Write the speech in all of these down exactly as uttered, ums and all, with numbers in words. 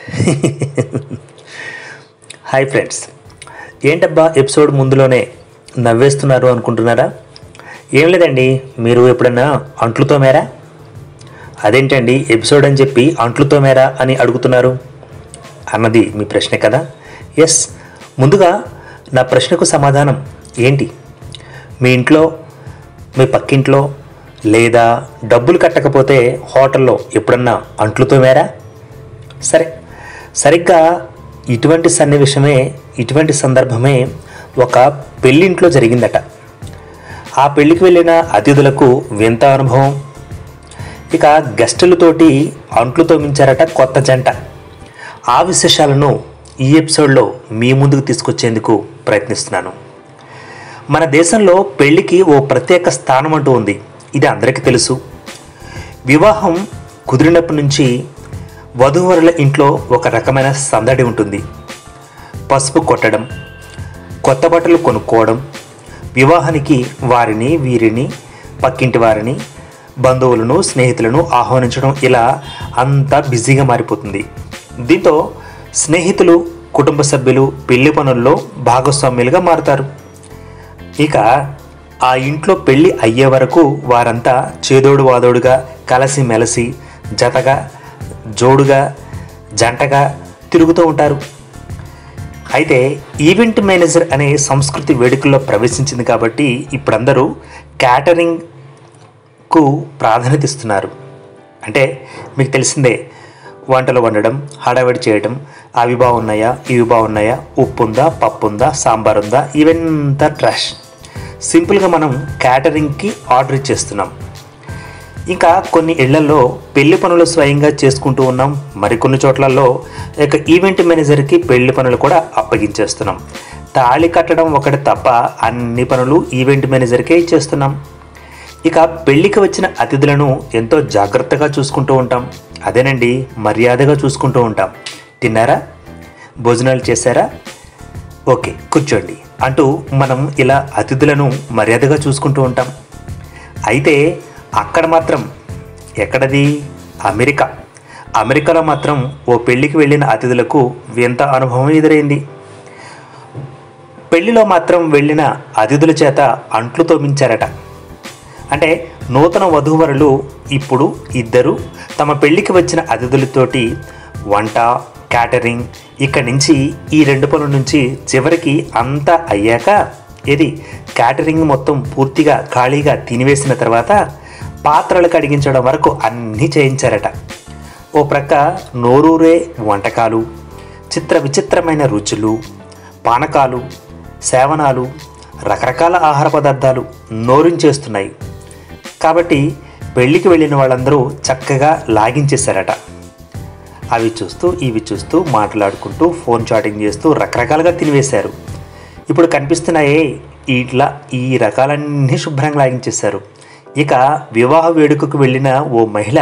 Hi friends, ఏంటబ్బా episode ముందులోనే నవ్వేస్తున్నారు అనుకుంటున్నారా? ఏం లేదండి, మీరు ఎప్పుడన్నా అంట్లు తోమారా? అదేంటండి ఎపిసోడ్ అని చెప్పి అంట్లు తోమారా అని అడుగుతున్నారు అన్నది మీ ప్రశ్న కదా. ఎస్, ముందుగా నా ప్రశ్నకు సమాధానం ఏంటి? మీ ఇంట్లో, మీ పక్కింట్లో లేదా డబ్బులు కట్టకపోతే హోటల్లో ఎప్పుడన్నా అంట్లు తోమారా? సరే, సరిగ్గా ఇటువంటి సన్నివేశమే, ఇటువంటి సందర్భమే ఒక పెళ్ళింట్లో జరిగిందట. ఆ పెళ్ళికి వెళ్ళిన అతిథులకు వింత అనుభవం. ఇక గెస్టులతోటి అంట్లు తోమించారట కొత్త జంట. ఆ విశేషాలను ఈ ఎపిసోడ్లో మీ ముందుకు తీసుకొచ్చేందుకు ప్రయత్నిస్తున్నాను. మన దేశంలో పెళ్ళికి ఓ ప్రత్యేక స్థానం అంటూ ఉంది. ఇది అందరికీ తెలుసు. వివాహం కుదిరినప్పటి నుంచి వధూవరుల ఇంట్లో ఒక రకమైన సందడి ఉంటుంది. పసుపు కొట్టడం, కొత్త బట్టలు కొనుక్కోవడం, వివాహానికి వారిని వీరిని, పక్కింటి వారిని, బంధువులను, స్నేహితులను ఆహ్వానించడం, ఇలా అంతా బిజీగా మారిపోతుంది. దీంతో స్నేహితులు, కుటుంబ సభ్యులు పెళ్లి పనుల్లో భాగస్వామ్యులుగా మారుతారు. ఇక ఆ ఇంట్లో పెళ్ళి అయ్యే వరకు వారంతా చేదోడు వాదోడుగా, కలసి మెలసి, జతగా, జోడుగా, జంటగా తిరుగుతూ ఉంటారు. అయితే ఈవెంట్ మేనేజర్ అనే సంస్కృతి వేడుకల్లో ప్రవేశించింది కాబట్టి ఇప్పుడందరూ క్యాటరింగ్కు ప్రాధాన్యత ఇస్తున్నారు. అంటే మీకు తెలిసిందే, వంటలు వండడం, హడావిడి చేయడం, అవి బాగున్నాయా, ఇవి బాగున్నాయా, ఉప్పు ఉందా, పప్పు ఉందా, సాంబార్ ఉందా, ఇవంతా ట్రాష్. సింపుల్గా మనం క్యాటరింగ్కి ఆర్డర్ ఇచ్చేస్తున్నాం. ఇంకా కొన్ని ఇళ్లలో పెళ్లి పనులు స్వయంగా చేసుకుంటూ ఉన్నాం. మరికొన్ని చోట్లలో ఇక ఈవెంట్ మేనేజర్కి పెళ్లి పనులు కూడా అప్పగించేస్తున్నాం. తాళి కట్టడం ఒకటి తప్ప అన్ని పనులు ఈవెంట్ మేనేజర్కే ఇచ్చేస్తున్నాం. ఇక పెళ్లికి వచ్చిన అతిథులను ఎంతో జాగ్రత్తగా చూసుకుంటూ ఉంటాం. అదేనండి, మర్యాదగా చూసుకుంటూ ఉంటాం. తిన్నారా, భోజనాలు చేశారా, ఓకే కూర్చోండి అంటూ మనం ఇలా అతిథులను మర్యాదగా చూసుకుంటూ ఉంటాం. అయితే అక్కడ మాత్రం, ఎక్కడది, అమెరికా. అమెరికాలో మాత్రం ఓ పెళ్ళికి వెళ్ళిన అతిథులకు వింత అనుభవం ఎదురైంది. పెళ్లిలో మాత్రం వెళ్ళిన అతిథుల చేత అంట్లు తోమించారట. అంటే నూతన వధూవరులు ఇప్పుడు ఇద్దరు తమ పెళ్ళికి వచ్చిన అతిథులతోటి వంట, క్యాటరింగ్, ఇక్కడి నుంచి ఈ రెండు పనుల నుంచి చివరికి అంతా అయ్యాక, ఇది క్యాటరింగ్ మొత్తం పూర్తిగా ఖాళీగా తినివేసిన తర్వాత పాత్రలు కడిగించడం వరకు అన్నీ చేయించారట. ఓ ప్రక్క నోరూరే వంటకాలు, చిత్ర విచిత్రమైన రుచులు, పానకాలు, సేవనాలు, రకరకాల ఆహార పదార్థాలు నోరించేస్తున్నాయి. కాబట్టి పెళ్ళికి వెళ్ళిన వాళ్ళందరూ చక్కగా లాగించేశారట. అవి చూస్తూ ఇవి చూస్తూ మాట్లాడుకుంటూ ఫోన్ చాటింగ్ చేస్తూ రకరకాలుగా తినివేశారు. ఇప్పుడు కనిపిస్తున్నాయే ఇట్లా ఈ రకాలన్నీ శుభ్రంగా లాగించేశారు. ఇక వివాహ వేడుకకు వెళ్ళిన ఓ మహిళ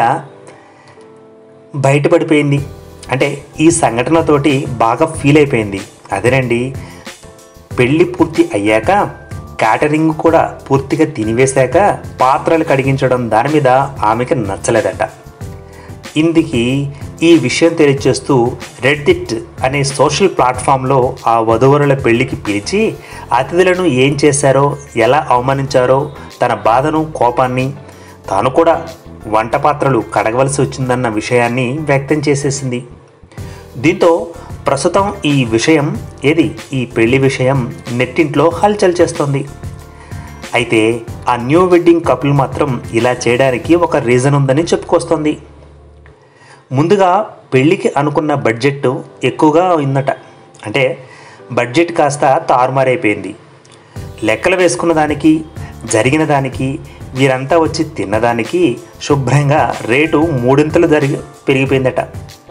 బయటపడిపోయింది. అంటే ఈ సంఘటనతోటి బాగా ఫీల్ అయిపోయింది. అదేనండి, పెళ్ళి పూర్తి అయ్యాక క్యాటరింగ్ కూడా పూర్తిగా తినివేశాక పాత్రలు కడిగించడం, దాని మీద ఆమెకి నచ్చలేదట. ఇందుకి ఈ విషయం తెలియచేస్తూ రెడ్డిట్ అనే సోషల్ ప్లాట్ఫామ్లో ఆ వధువరుల పెళ్లికి పిలిచి అతిథులను ఏం చేశారో, ఎలా అవమానించారో, తన బాధను, కోపాన్ని, తాను కూడా వంట పాత్రలు కడగవలసి వచ్చిందన్న విషయాన్ని వ్యక్తం చేసేసింది. దీంతో ప్రస్తుతం ఈ విషయం, ఏది ఈ పెళ్లి విషయం నెట్టింట్లో హల్చల్ చేస్తోంది. అయితే ఆ న్యూ వెడ్డింగ్ కపుల్ మాత్రం ఇలా చేయడానికి ఒక రీజన్ ఉందని చెప్పుకొస్తోంది. ముందుగా పెళ్ళికి అనుకున్న బడ్జెట్ ఎక్కువగా ఉందట. అంటే బడ్జెట్ కాస్త తారుమారైపోయింది. లెక్కలు వేసుకున్న దానికి, జరిగిన దానికి, వీరంతా వచ్చి తిన్నదానికి శుభ్రంగా రేటు మూడింతలు జరిగి పెరిగిపోయిందట.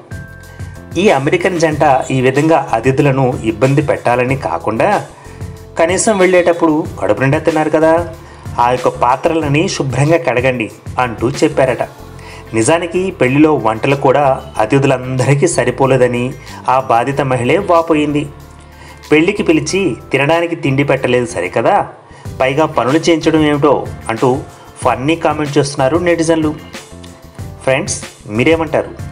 ఈ అమెరికన్ జంట ఈ విధంగా అతిథులను ఇబ్బంది పెట్టాలని కాకుండా కనీసం వెళ్ళేటప్పుడు కడుపు నిండా తిన్నారు కదా, ఆ యొక్క పాత్రలని శుభ్రంగా కడగండి అంటూ చెప్పారట. నిజానికి పెళ్లిలో వంటలు కూడా అతిథులందరికీ సరిపోలేదని ఆ బాధిత మహిళే వాపోయింది. పెళ్లికి పిలిచి తినడానికి తిండి పెట్టలేదు సరికదా, పైగా పనులు చేయించడం ఏమిటో అంటూ ఫన్నీ కామెంట్ చేస్తున్నారు నెటిజన్లు. ఫ్రెండ్స్, మీరేమంటారు?